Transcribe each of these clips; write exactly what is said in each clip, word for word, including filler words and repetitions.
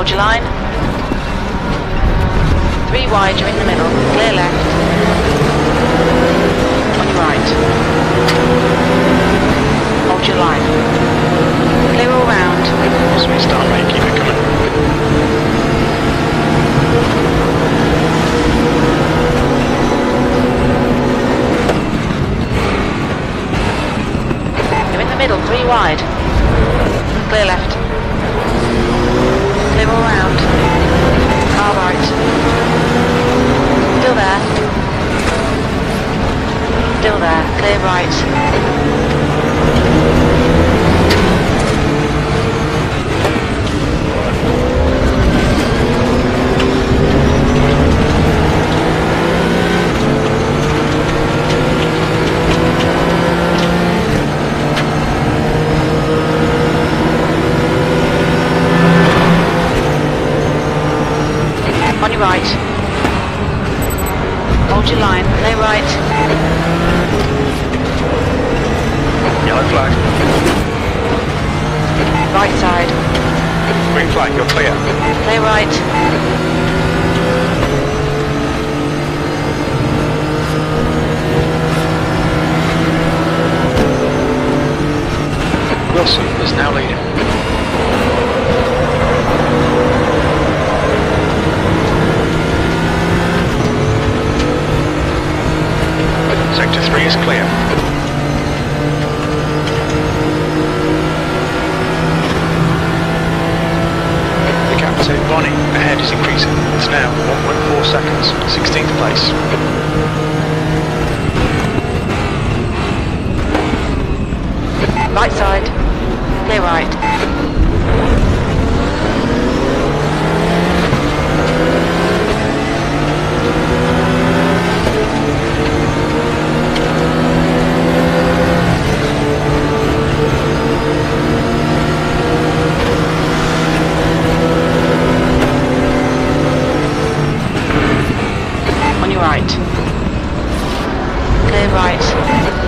Hold your line. Three wide, you're in the middle. Clear left. On your right. Hold your line. Clear all round. Just restart, mate. Keep it coming. You're in the middle, three wide. Clear left. Clear all round. Car right. Still there. Still there. Clear right. On your right. Hold your line. Clear right. Yellow flag. Right side. Green flag, you're clear. Clear right. Wilson is now leading. Sector three is clear. The gap to Bonnie ahead is increasing. It's now one point four seconds, sixteenth place. Right side. Clear right. On your right. Clear right.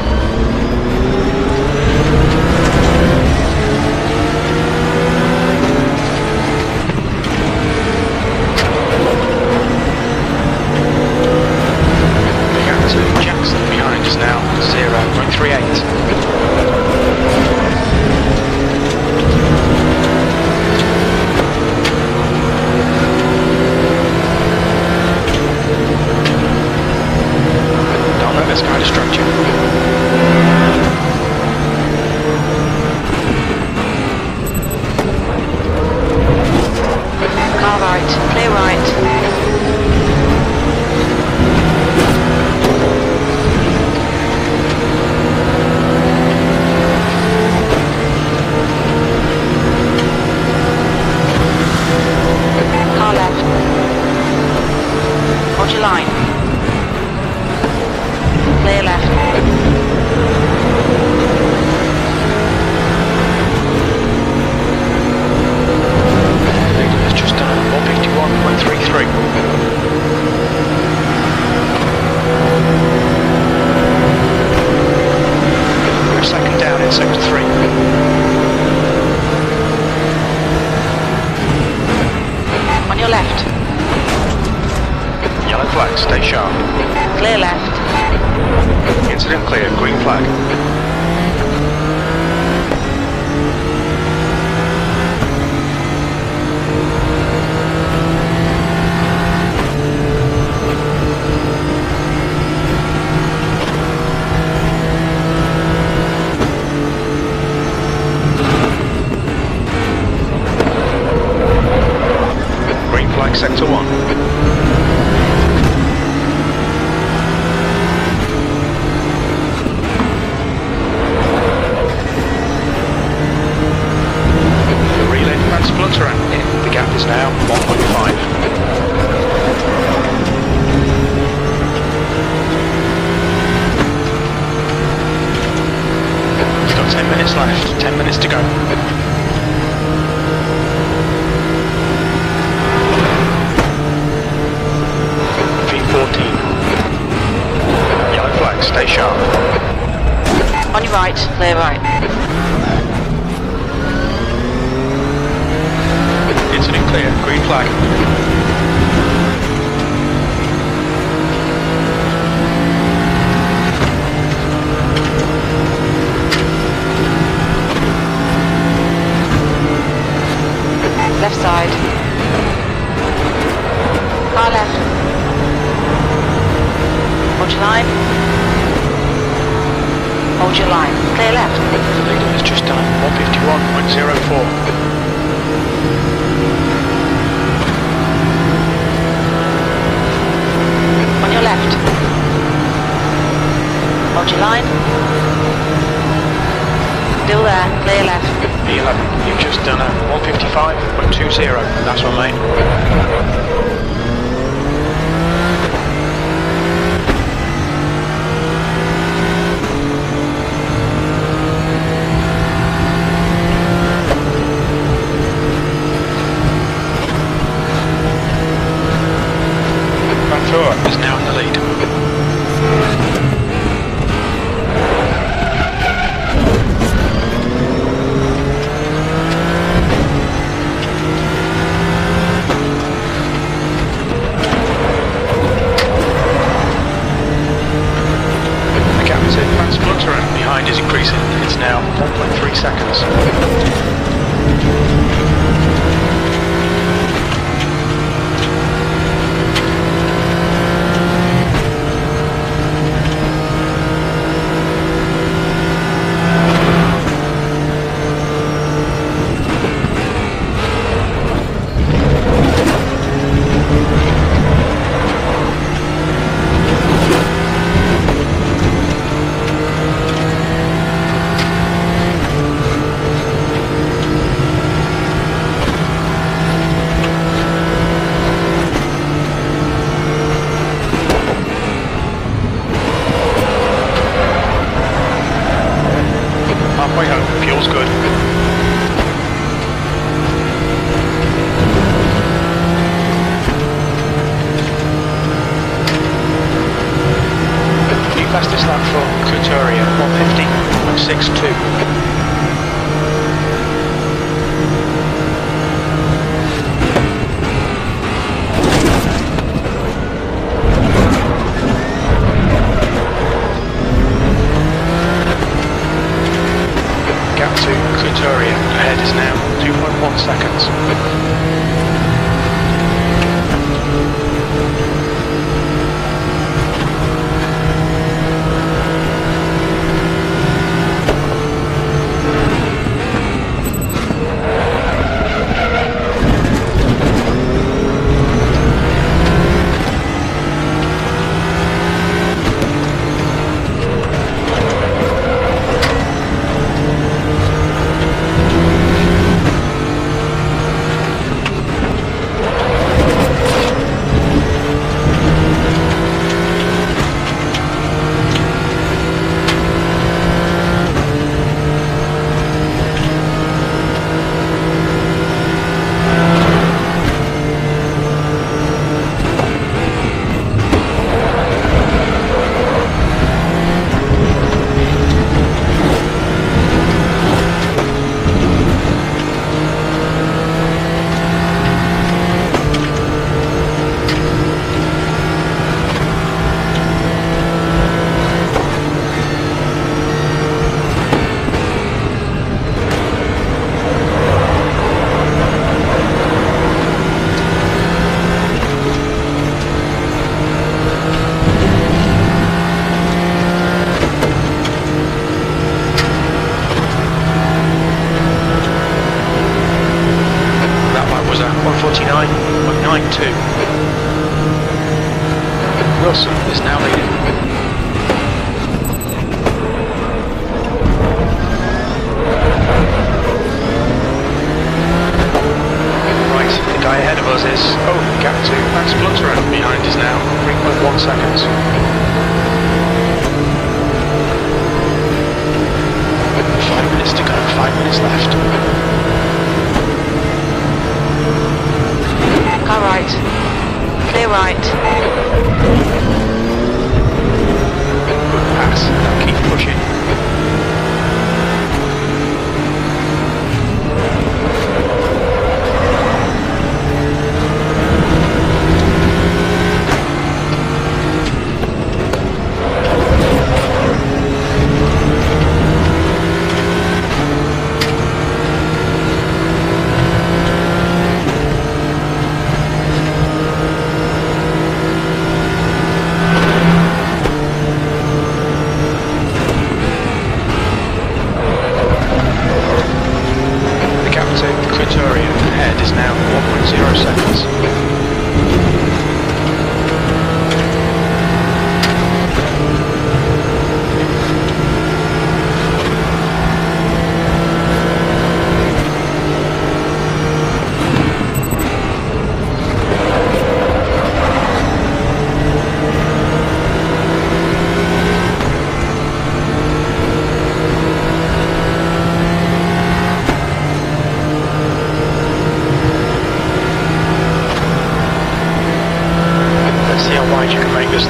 Stay sharp. Clear left. Incident clear. Green flag. Green flag sector one. The gap is now one point five. We've got ten minutes left, ten minutes to go. V fourteen. Yellow flag, stay sharp. On your right, clear right. Absolute clear. Green flag. Left side. Car left. Hold your line. Hold your line. Clear left. The leader has just done one fifty-one point zero four. On your left. Hold your line. Still there. Clear left. E eleven, you've just done a one fifty-five point two zero. That's one, mate. Is now in the lead. The gap to Franz Blunter behind is increasing. It's now one point three seconds. Halfway home, fuel's good. New fastest lap for Couturier, one fifty point six two. Gap to Couturier ahead is now two point one seconds. forty-nine point nine two. Wilson is now leading. Right, the guy ahead of us is, oh, gap to Max Blunter behind is now three point one seconds. Five minutes to go, five minutes left. Car right. Clear right. Good pass. Now keep pushing.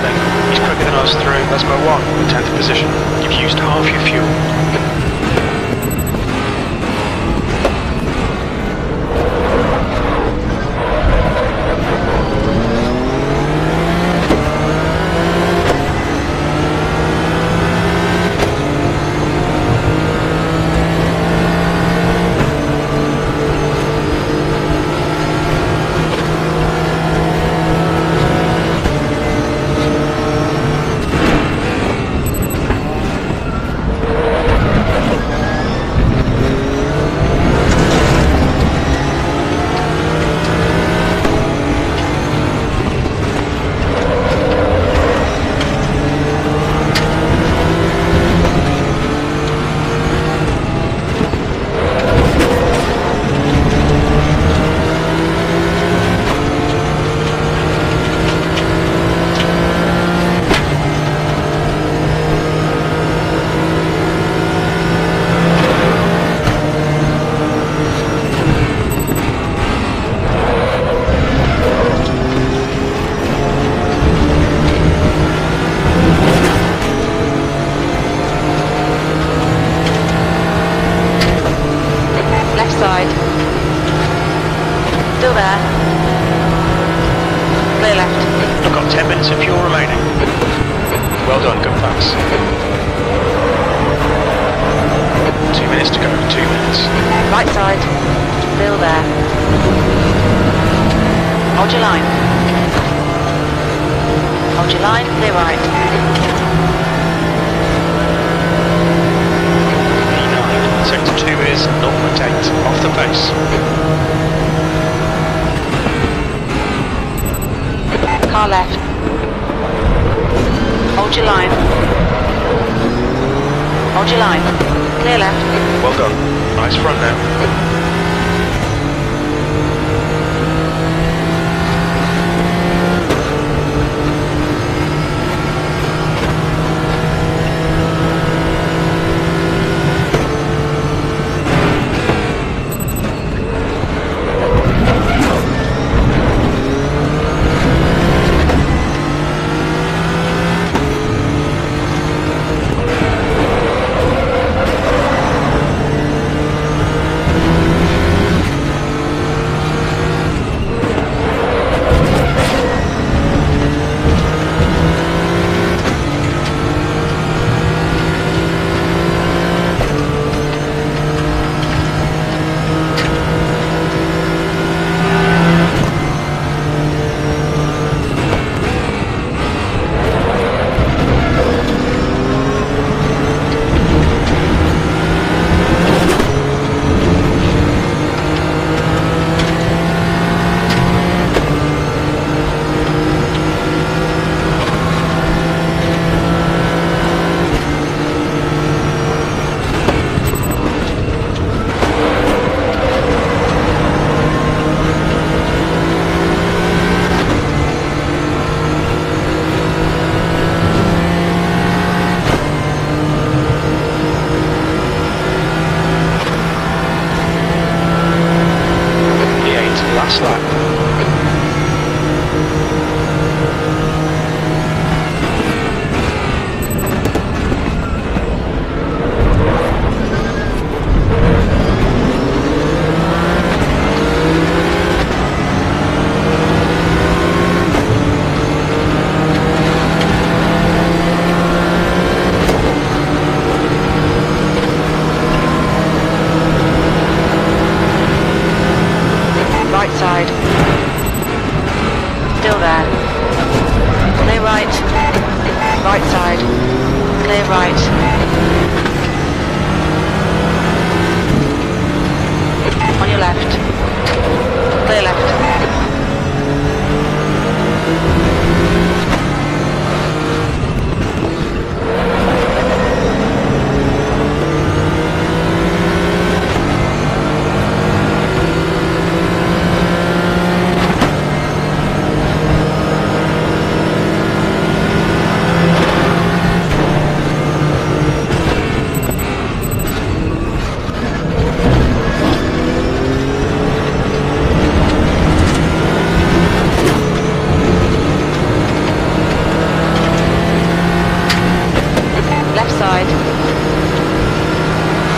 running. He's quicker than us through Lesmo one, tenth position. You've used half your fuel. Side. Still there. Clear left. I've got ten minutes of fuel remaining. Well done, good pass. Two minutes to go, two minutes. Right side. Still there. Hold your line. Hold your line, clear right. V nine, sector two is zero point eight, off the pace. Car left. Hold your line. Hold your line. Clear left. Well done. Nice front now.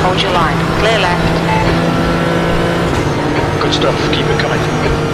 Hold your line. Clear left. Good stuff, keep it coming.